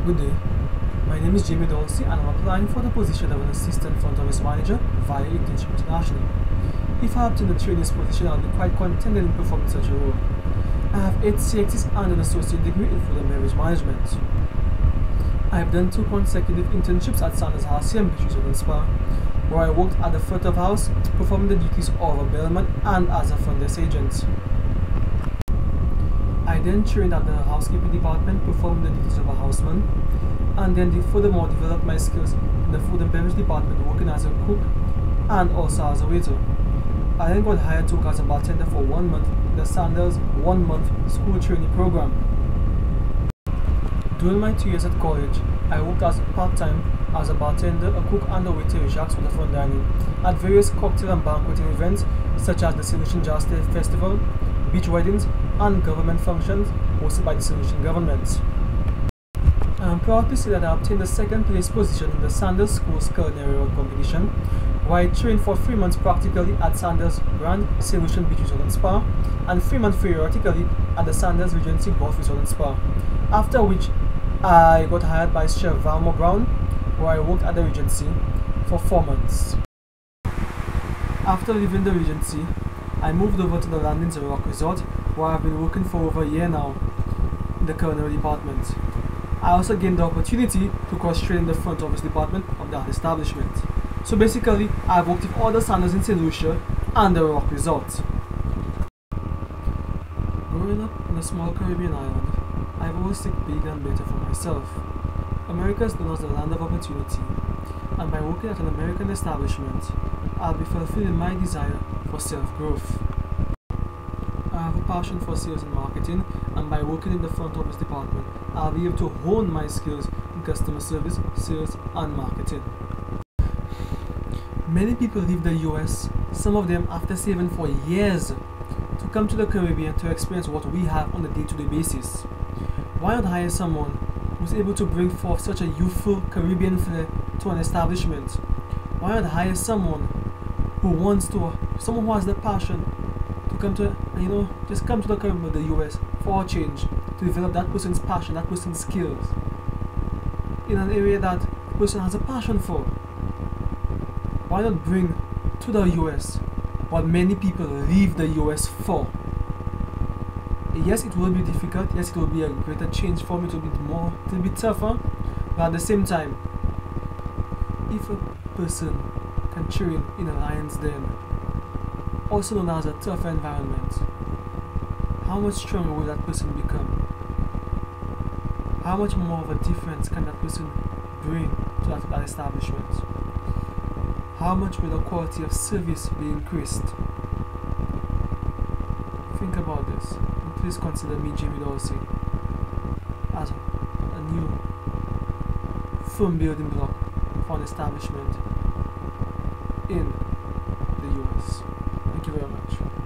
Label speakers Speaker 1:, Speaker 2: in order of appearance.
Speaker 1: Good day. My name is Jamie Dorsey and I'm applying for the position of an assistant front office manager via Internship International. If I obtain the trainee's position, I'll be quite contented in performing such a role. I have 8 CXCs and an associate degree in food and beverage management. I have done 2 consecutive internships at Sanders Hacienda Beach Resort and Spa, where I worked at the front of house, performing the duties of a bellman and as a front desk agent. I then trained at the housekeeping department, performing the duties of a houseman, and then furthermore developed my skills in the food and beverage department, working as a cook and also as a waiter. I then got hired to work as a bartender for 1 month in the Sanders 1-month school training program. During my 2 years at college, I worked as part-time as a bartender, a cook and a waiter in Jacques Waterfront Dining at various cocktail and banqueting events such as the St. Lucian Jazz Festival, beach weddings and government functions hosted by the St. Lucian government. I am proud to say that I obtained the 2nd place position in the Sanders Schools Culinary Award competition, where I trained for 3 months practically at Sanders Grand St. Lucian Beach Resort and Spa and 3 months theoretically at the Sanders Regency Golf Resort and Spa, after which I got hired by Chef Valmore Brown, where I worked at the Regency for 4 months. After leaving the Regency, I moved over to the Landings Rock Resort, where I've been working for over a year now in the culinary department. I also gained the opportunity to cross-train in the front office department of that establishment. So basically, I've worked with all the Sanders in St. Lucia and the Rock Resort. Growing up in a small Caribbean island, I've always sought big and better for myself. America is known as the land of opportunity, and by working at an American establishment, I'll be fulfilling my desire for self-growth. I have a passion for sales and marketing, and by working in the front office department, I'll be able to hone my skills in customer service, sales, and marketing. Many people leave the US, some of them after saving for years, to come to the Caribbean to experience what we have on a day-to-day basis. Why not hire someone who's able to bring forth such a youthful Caribbean flair to an establishment? Why not hire someone someone who has the passion to come to, just come to the Caribbean, the US, for a change, to develop that person's passion, that person's skills, in an area that the person has a passion for. Why not bring to the US what many people leave the US for? Yes, it will be difficult, yes, it will be a greater change for me, it will be tougher, but at the same time, if a person can train in a lion's den, also known as a tougher environment, how much stronger will that person become? How much more of a difference can that person bring to that establishment? How much will the quality of service be increased? Think about this, and please consider me, Jamie Dorsey, as a new firm building block for an establishment in the US. Thank you very much.